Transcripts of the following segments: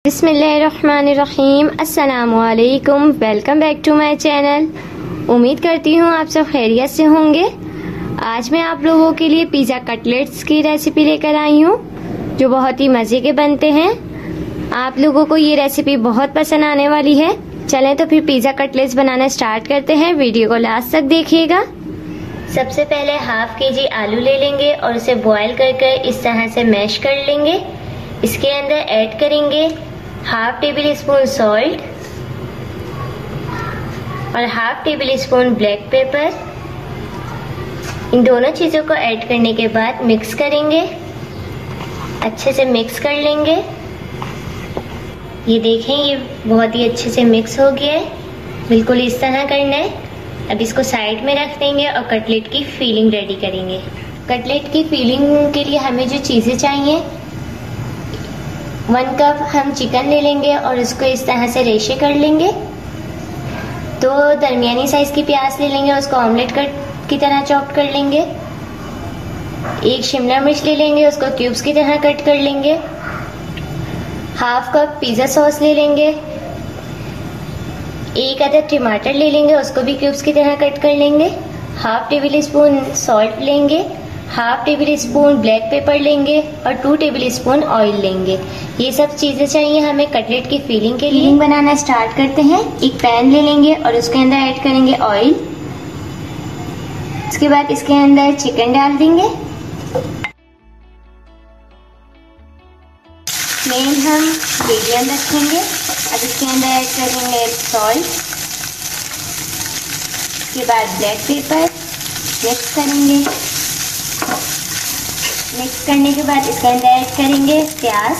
बिस्मिल्लाहिर्रहमानिर्रहीम। अस्सलामुअलैकुम। Welcome back to my channel. उम्मीद करती हूँ आप सब खैरियत से होंगे। आज मैं आप लोगों के लिए पिज़्ज़ा कटलेट्स की रेसिपी लेकर आई हूँ जो बहुत ही मज़े के बनते हैं। आप लोगों को ये रेसिपी बहुत पसंद आने वाली है। चलें तो फिर पिज़्ज़ा कटलेट्स बनाना स्टार्ट करते हैं। वीडियो को लास्ट तक देखिएगा। सबसे पहले हाफ केजी आलू ले लेंगे और उसे बॉईल करके इस तरह से मैश कर लेंगे। इसके अंदर ऐड करेंगे हाफ टेबल स्पून सॉल्ट और half tablespoon black pepper. इन दोनों चीज़ों को ऐड करने के बाद मिक्स करेंगे, अच्छे से मिक्स कर लेंगे। ये देखें, ये बहुत ही अच्छे से मिक्स हो गया है। बिल्कुल इस तरह करना है। अब इसको साइड में रख देंगे और कटलेट की फीलिंग रेडी करेंगे। कटलेट की फीलिंग के लिए हमें जो चीज़ें चाहिए, 1 कप हम चिकन ले लेंगे और उसको इस तरह से रेशे कर लेंगे। 2 दरमियानी साइज की प्याज ले लेंगे, उसको ऑमलेट कट की तरह चॉप कर लेंगे। 1 शिमला मिर्च ले लेंगे, उसको क्यूब्स की तरह कट कर लेंगे। हाफ कप पिज़्ज़ा सॉस ले लेंगे। 1 अदद टमाटर ले लेंगे, उसको भी क्यूब्स की तरह कट कर लेंगे। हाफ टेबल स्पून सॉल्ट लेंगे, half tablespoon black pepper लेंगे और 2 टेबल स्पून ऑयल लेंगे। ये सब चीज़ें चाहिए हमें कटलेट की फीलिंग के लिए। फीलिंग बनाना स्टार्ट करते हैं। एक पैन ले लेंगे और उसके अंदर ऐड करेंगे ऑयल। उसके बाद इसके अंदर चिकन डाल देंगे। फ्लेम हम मीडियम रखेंगे। अब इसके अंदर ऐड करेंगे सॉल्ट, उसके बाद ब्लैक पेपर, मिक्स करेंगे। मिक्स करने के बाद इसके अंदर ऐड करेंगे प्याज,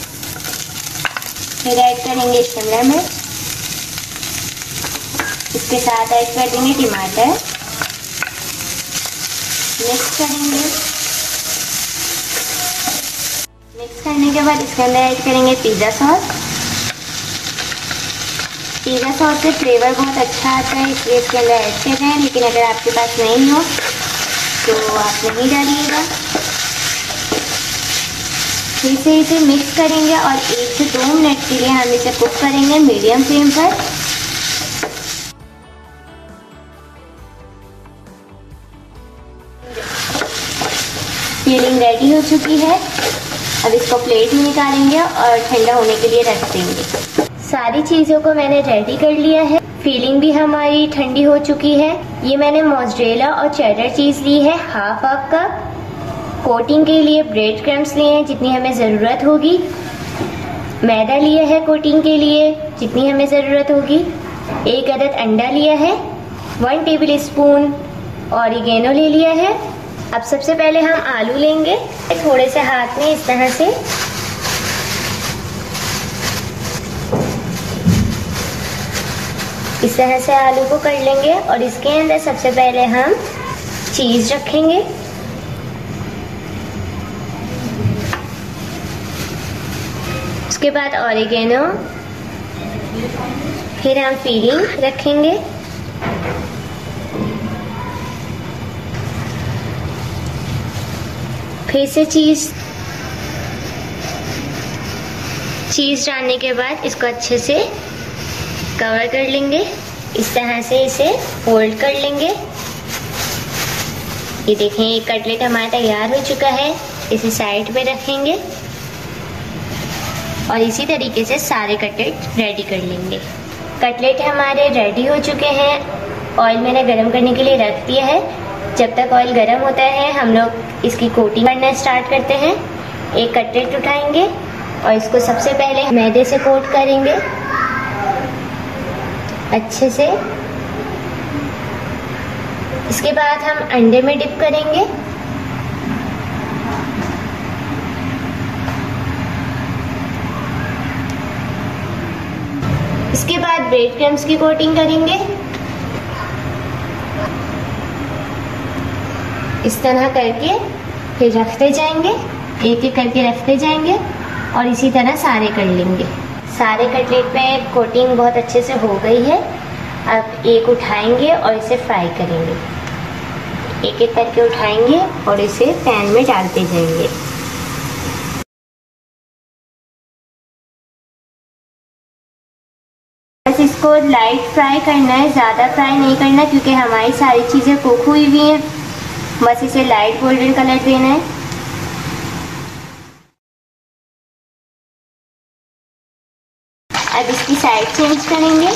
फिर ऐड करेंगे शिमला मिर्च, इसके साथ ऐड कर देंगे टमाटर, मिक्स करेंगे। मिक्स करने के बाद इसके अंदर ऐड करेंगे पिज़्ज़ा सॉस। पिज़्ज़ा सॉस से फ्लेवर बहुत अच्छा आता है, इसलिए इसके अंदर ऐड कर रहे हैं, लेकिन अगर आपके पास नहीं हो तो आप नहीं डालिएगा। फिर से इसे मिक्स करेंगे और 1 से 2 मिनट के लिए हम इसे कुक करेंगे मीडियम फ्लेम पर। फीलिंग रेडी हो चुकी है। अब इसको प्लेट में निकालेंगे और ठंडा होने के लिए रख देंगे। सारी चीज़ों को मैंने रेडी कर लिया है। फीलिंग भी हमारी ठंडी हो चुकी है। ये मैंने मोज़रेला और चेडर चीज़ ली है हाफ कप। कोटिंग के लिए ब्रेड क्रम्स लिए हैं जितनी हमें ज़रूरत होगी। मैदा लिया है कोटिंग के लिए जितनी हमें ज़रूरत होगी। 1 अदद अंडा लिया है। 1 टेबल स्पून ऑरिगेनो ले लिया है। अब सबसे पहले हम आलू लेंगे, थोड़े से हाथ में इस तरह से आलू को कर लेंगे और इसके अंदर सबसे पहले हम चीज़ रखेंगे। उसके बाद ऑरिगेनो, फिर हम फीलिंग रखेंगे। फिर से चीज़ डालने के बाद इसको अच्छे से कवर कर लेंगे। इस तरह से इसे फोल्ड कर लेंगे। ये देखें, ये कटलेट हमारा तैयार हो चुका है। इसे साइड पे रखेंगे और इसी तरीके से सारे कटलेट रेडी कर लेंगे। कटलेट हमारे रेडी हो चुके हैं। ऑयल मैंने गरम करने के लिए रख दिया है। जब तक ऑयल गरम होता है हम लोग इसकी कोटिंग करना स्टार्ट करते हैं। एक कटलेट उठाएंगे और इसको सबसे पहले मैदे से कोट करेंगे अच्छे से। इसके बाद हम अंडे में डिप करेंगे। इसके बाद ब्रेड क्रम्स की कोटिंग करेंगे। इस तरह करके फिर रखते जाएंगे, एक एक करके रखते जाएंगे और इसी तरह सारे कर लेंगे। सारे कटलेट में कोटिंग बहुत अच्छे से हो गई है। अब एक उठाएंगे और इसे फ्राई करेंगे। एक एक करके उठाएंगे और इसे पैन में डालते जाएंगे। बस इसको लाइट फ्राई करना है, ज़्यादा फ्राई नहीं करना क्योंकि हमारी सारी चीज़ें कुक हुई हुई हैं। बस इसे लाइट गोल्डन कलर देना है। अब इसकी साइड चेंज करेंगे।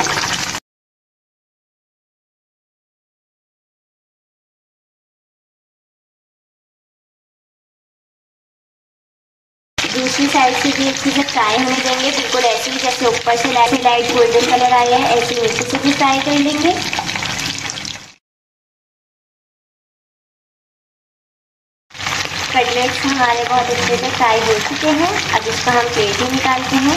दूसरी साइड से भी अच्छे से फ्राई होने देंगे, बिल्कुल ऐसे ही जैसे ऊपर से लाइट गोल्डन कलर आया है, ऐसे नीचे से भी फ्राई कर लेंगे। कटलेट्स हमारे बहुत अच्छे से फ्राई हो चुके हैं। अब इसको हम प्लेट में निकालते हैं।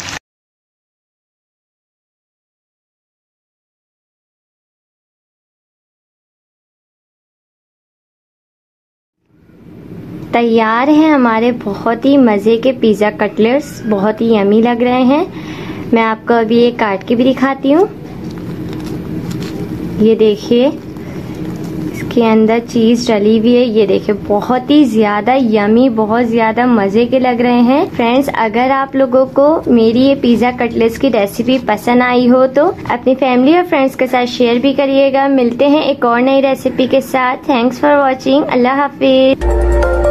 तैयार हैं हमारे बहुत ही मज़े के पिज़्ज़ा कटलेट्स, बहुत ही यमी लग रहे हैं। मैं आपको अभी एक काट के भी दिखाती हूँ। ये देखिए, इसके अंदर चीज़ डली हुई है। ये देखिए, बहुत ही ज़्यादा यमी, बहुत ज़्यादा मज़े के लग रहे हैं। फ्रेंड्स, अगर आप लोगों को मेरी ये पिज़्ज़ा कटलेट्स की रेसिपी पसंद आई हो तो अपनी फैमिली और फ्रेंड्स के साथ शेयर भी करिएगा। मिलते हैं एक और नई रेसिपी के साथ। Thanks for watching. अल्लाह हाफिज।